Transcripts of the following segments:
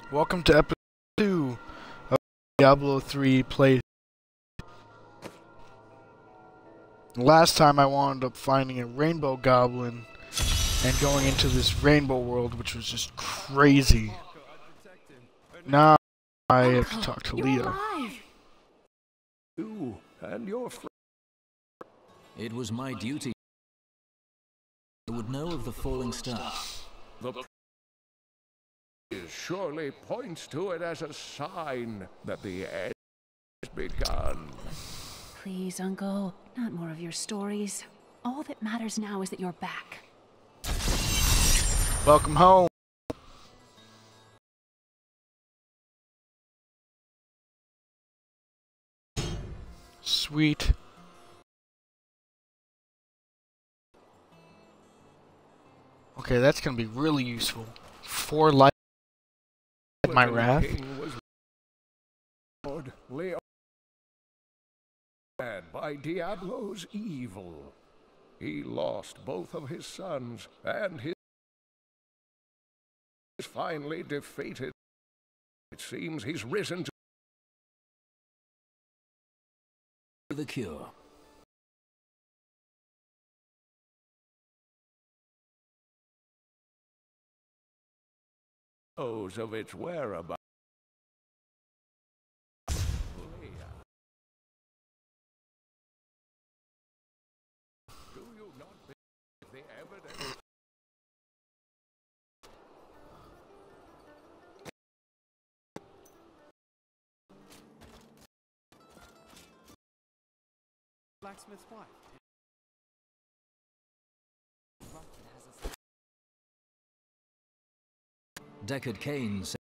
Welcome to episode 2 of Diablo 3 play. Last time I wound up finding a rainbow goblin and going into this rainbow world, which was just crazy. Now I have to talk to Leah. You and your friend. It was my duty. I would know of the falling star. The surely points to it as a sign that the end has begun. Please, Uncle, not more of your stories. All that matters now is that you're back. Welcome home. Sweet. Okay, that's gonna be really useful. 4 life at my wrath. Lord Leon by Diablo's evil. He lost both of his sons, and his is finally defeated. It seems he's risen to The cure. knows of its whereabouts. Do you not believe the evidence? Blacksmith's wife. Deckard Cain said,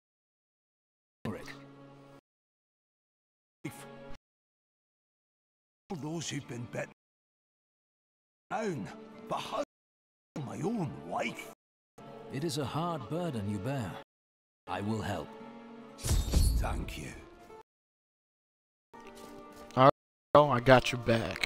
Those who've been bitten down, but how my own wife? "It is a hard burden you bear. I will help." Thank you. Oh, I got your back.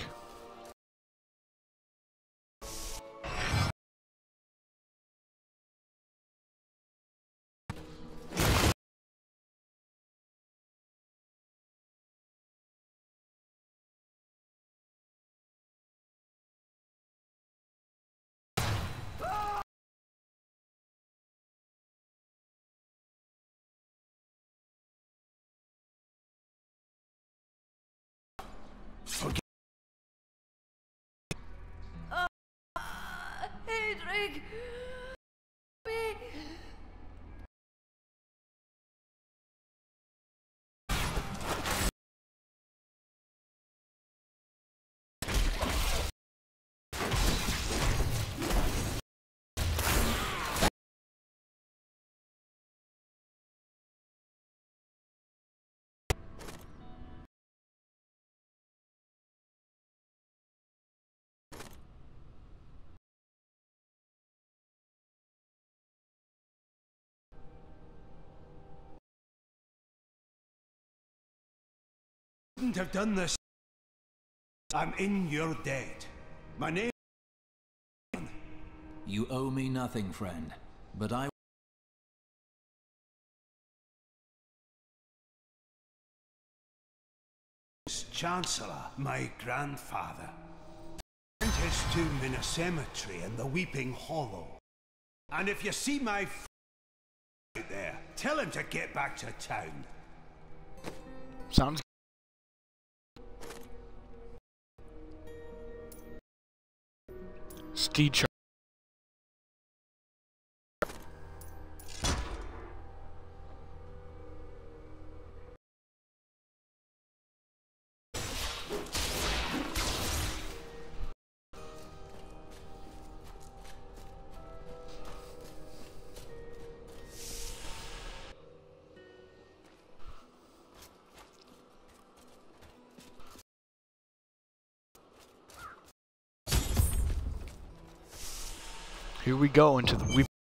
Hedrig! Wouldn't have done this. I'm in your debt. My name. You owe me nothing, friend, but I... Chancellor, my grandfather. And his tomb in a cemetery in the Weeping Hollow. And if you see my out there, tell him to get back to town. Sounds Steed Char. Here we go into the weep.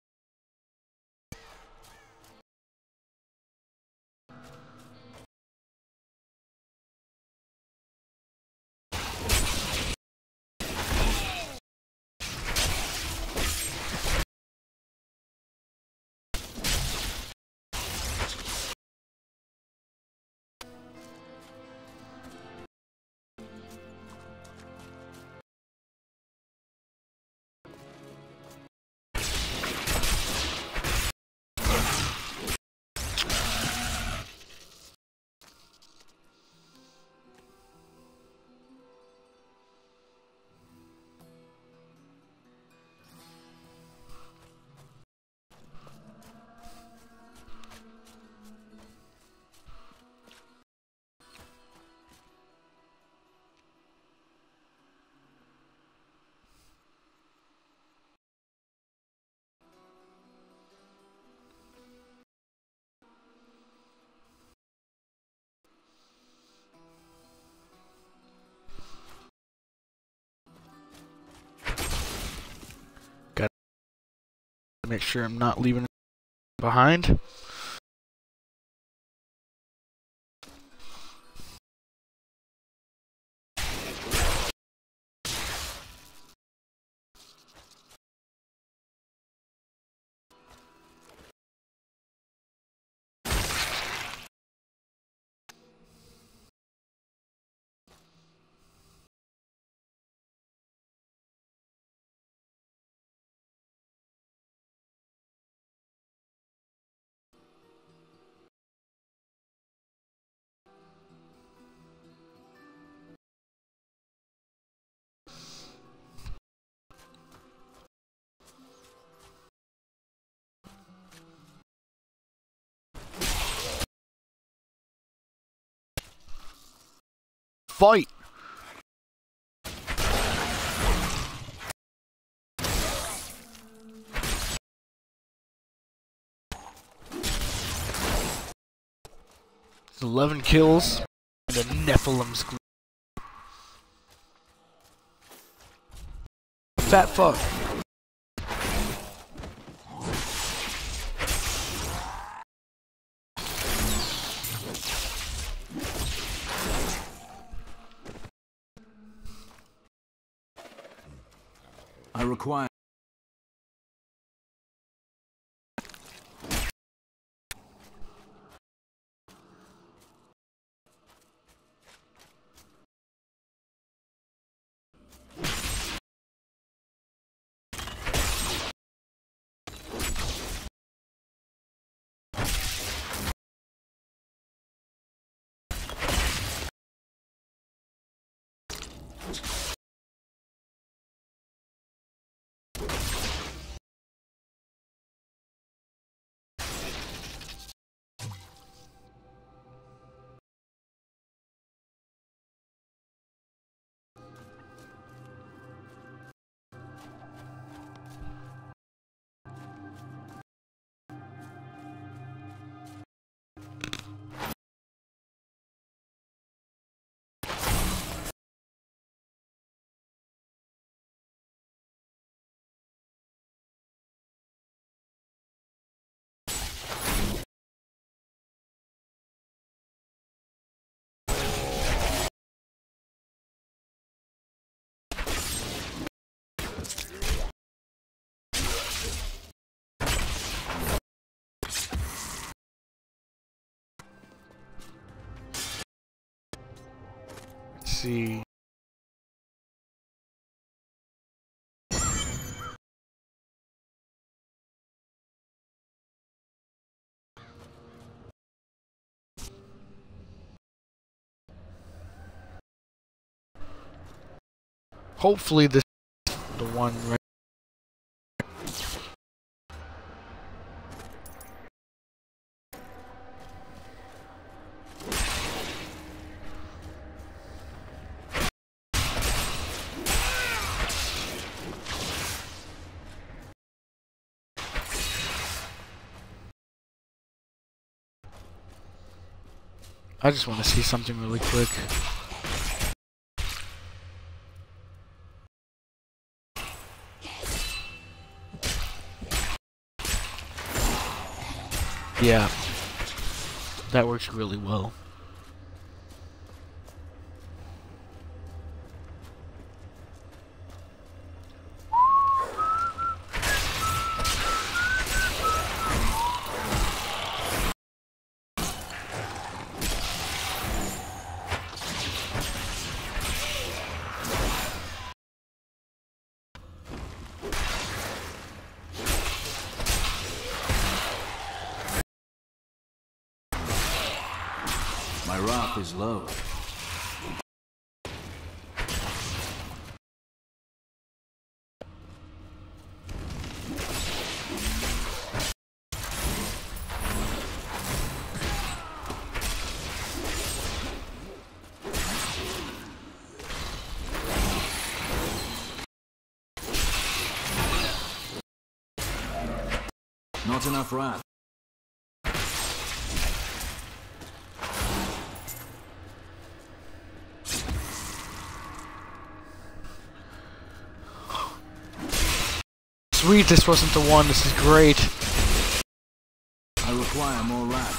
make sure I'm not leaving behind. Fight! It's 11 kills and a Nephilim scream. Fat fuck. I require... See. Hopefully this is the one right. I just want to see something really quick. Yeah, that works really well. My wrath is low. Not enough wrath. Sweet, this wasn't the one. This is great. I require more wrath.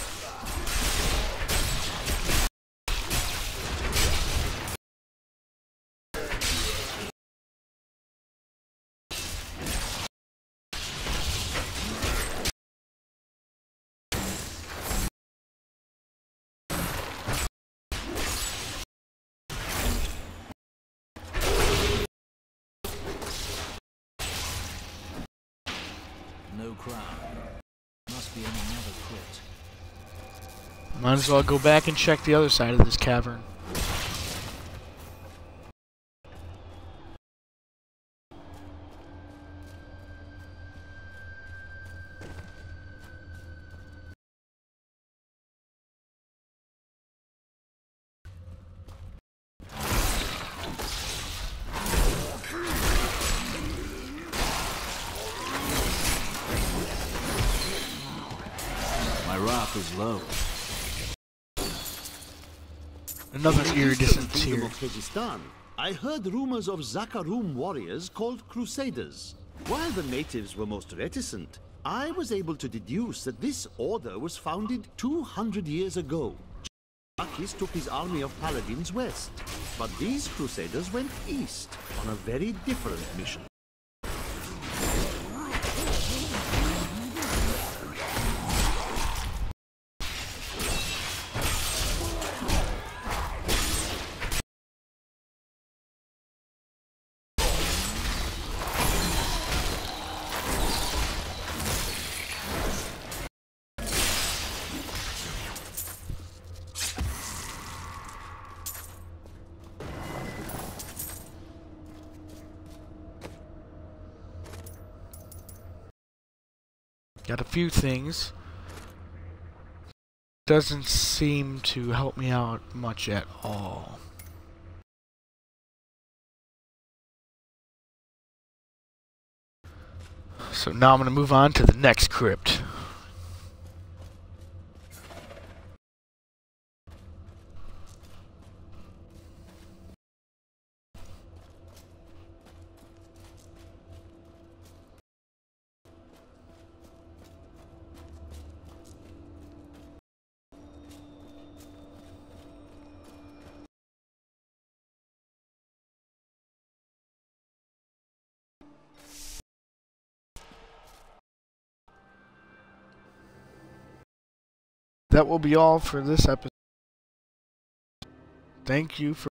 No crown. Must be in another crypt. Might as well go back and check the other side of this cavern. My wrath is low. Another iridescent Kingdom tear. of Kyrgyzstan, I heard rumors of Zakharum warriors called Crusaders. While the natives were most reticent, I was able to deduce that this order was founded 200 years ago. Akis took his army of paladins west, but these Crusaders went east on a very different mission. Got a few things. Doesn't seem to help me out much at all. So now I'm going to move on to the next crypt. That will be all for this episode. Thank you for